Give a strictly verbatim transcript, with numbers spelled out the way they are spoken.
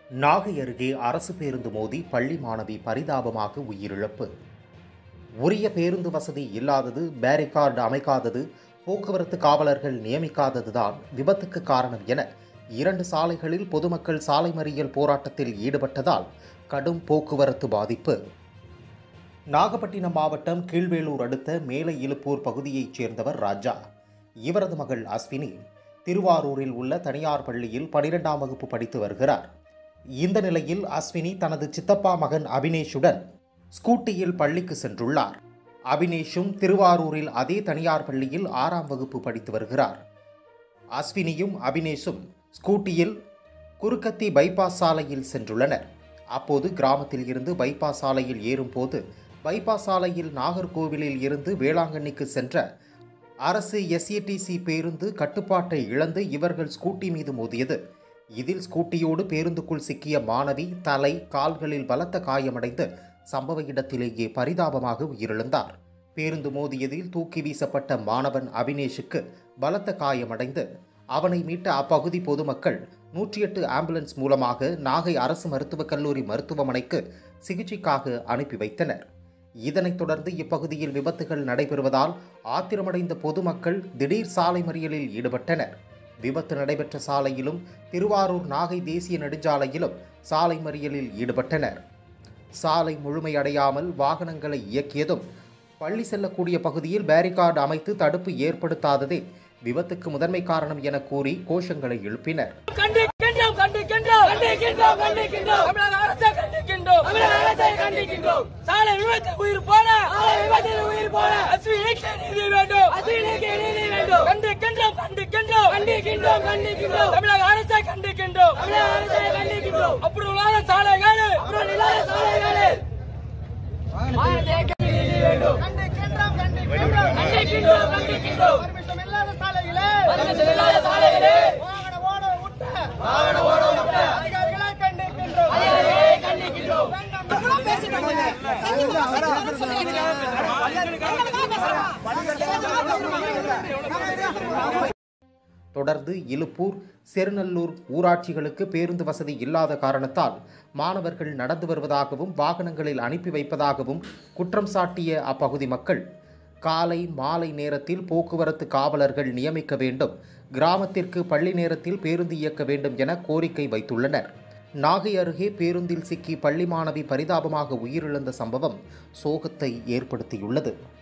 நாகை அருகே அரசு பேருந்து மோதி பள்ளி மாணவி பரிதாபமாக உயிரிழப்பு. உரிய பேருந்து வசதி இல்லாதது, பேரிகார்டு அமைக்காதது, போக்குவரத்து காவலர்கள் நியமிக்காததுதான் விபத்துக்கு காரணம் என இரண்டு சாலைகளில் பொதுமக்கள் சாலை மறியல் போராட்டத்தில் ஈடுபட்டதால் கடும் போக்குவரத்து பாதிப்பு. நாகப்பட்டினம் மாவட்டம் கீழ்வேளூர் அடுத்த மேலை இலுப்பூர் பகுதியைச் சேர்ந்தவர் ராஜா. இவரது மகள் அஸ்வினி திருவாரூரில் உள்ள தனியார் பள்ளியில் பனிரெண்டாம் வகுப்பு படித்து வருகிறார். இந்த நிலையில் அஸ்வினி தனது சித்தப்பா மகன் அபினேஷுடன் ஸ்கூட்டியில் பள்ளிக்கு சென்றுள்ளார். அபினேஷும் திருவாரூரில் அதே தனியார் பள்ளியில் ஆறாம் வகுப்பு படித்து வருகிறார். அஸ்வினியும் அபினேஷும் ஸ்கூட்டியில் குறுக்கத்தி பைபாஸ் சாலையில் சென்றுள்ளனர். அப்போது கிராமத்தில் இருந்து பைபாஸ் சாலையில் ஏறும்போது பைபாஸ் சாலையில் நாகர்கோவிலில் இருந்து வேளாங்கண்ணிக்கு சென்ற அரசு எஸ்இடிசி பேருந்து கட்டுப்பாட்டை இழந்து இவர்கள் ஸ்கூட்டி மீது மோதியது. இதில் ஸ்கூட்டியோடு பேருந்துக்குள் சிக்கிய மாணவி தலை, கால்களில் பலத்த காயமடைந்து சம்பவ இடத்திலேயே பரிதாபமாக உயிரிழந்தார். பேருந்து மோதியதில் தூக்கி வீசப்பட்ட மாணவன் அபினேஷுக்கு பலத்த காயமடைந்து அவனை மீட்ட அப்பகுதி பொதுமக்கள் நூற்றி எட்டு ஆம்புலன்ஸ் மூலமாக நாகை அரசு மருத்துவக் கல்லூரி மருத்துவமனைக்கு சிகிச்சைக்காக அனுப்பி வைத்தனர். இதனைத் தொடர்ந்து இப்பகுதியில் விபத்துகள் நடைபெறுவதால் ஆத்திரமடைந்த பொதுமக்கள் திடீர் சாலை மறியலில் ஈடுபட்டனர். விபத்து நடைபெற்ற சாலையிலும் திருவாரூர் நாகை தேசிய நெடுஞ்சாலையிலும் சாலை மறியலில் ஈடுபட்டனர். சாலை முழுமையடையாமல் வாகனங்களை இயக்கியதும் பள்ளி செல்லக்கூடிய பகுதியில் பேரிகார்டு அமைத்து தடுப்பு ஏற்படுத்தாததே விபத்துக்கு முதன்மை காரணம் என கூறி கோஷங்களை எழுப்பினர். தொடர்ந்து இலுப்பூர், செருநல்லூர் ஊராட்சிகளுக்கு பேருந்து வசதி இல்லாத காரணத்தால் மாணவர்கள் நடந்து வருவதாகவும் வாகனங்களில் அனுப்பி வைப்பதாகவும் குற்றம் சாட்டிய அப்பகுதி மக்கள் காலை, மாலை நேரத்தில் போக்குவரத்து காவலர்கள் நியமிக்க வேண்டும், கிராமத்திற்கு பள்ளி நேரத்தில் பேருந்து இயக்க வேண்டும் என கோரிக்கை வைத்துள்ளனர். நாகை அருகே பேருந்தில் சிக்கி பள்ளி மாணவி பரிதாபமாக உயிரிழந்த சம்பவம் சோகத்தை ஏற்படுத்தியுள்ளது.